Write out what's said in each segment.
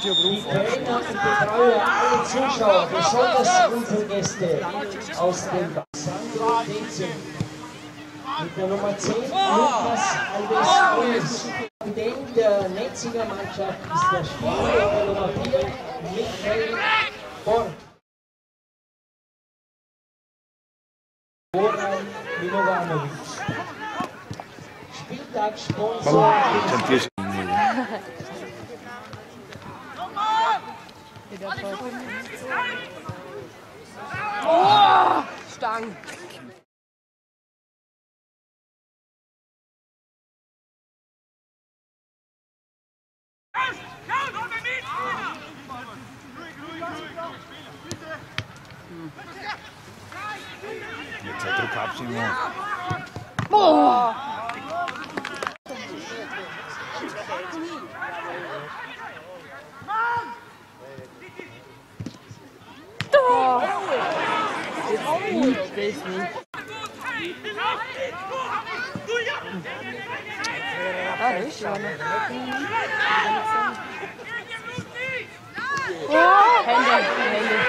sich aber Die Trainer und Betreuer, alle Zuschauer, besonders unsere Gäste aus dem Sandro Denzin. Mit der Nummer 10 Lukas Alves. Kapitän der Netziger Mannschaft ist der Spieler der Nummer 4 Michael Borg. Goran Milovanovic. Spieltagssponsor. Oh, Stang. Jetzt hat Druck abschieben. Boah. Ich weiß nicht. Ah, das ist schon. Hände.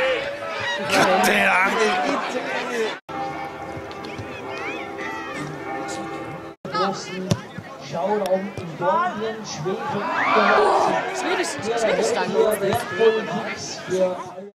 Großen Schauraum in Dornbirn, Schwefel, Schwedisch-Stang. wertvollen Tipps für alle.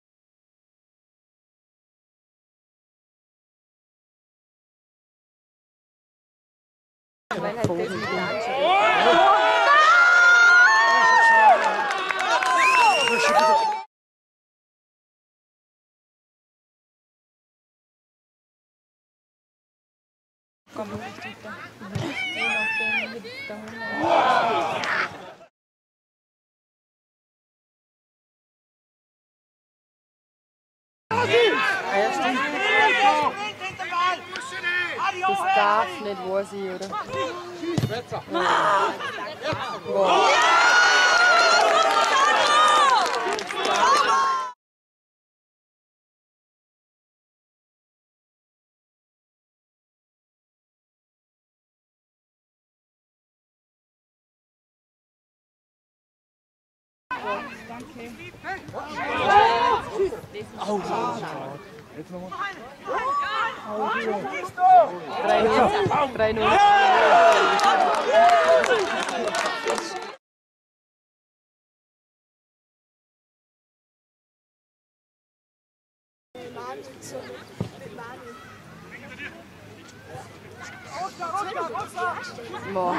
Das darf nicht wahr sein, oder? Boah. Danke. Au, jetzt nochmal. 3-0. Boah.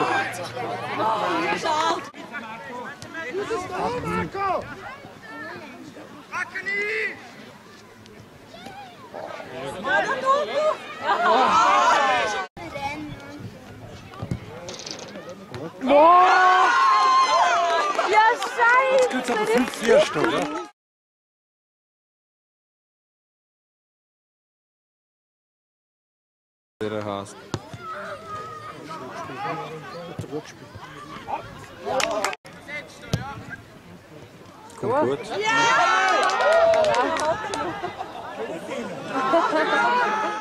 Boah! Ja, scheiße! Jetzt gibt's aber 5-4 Stück, oder? Der Haas. Kommt gut. Ja!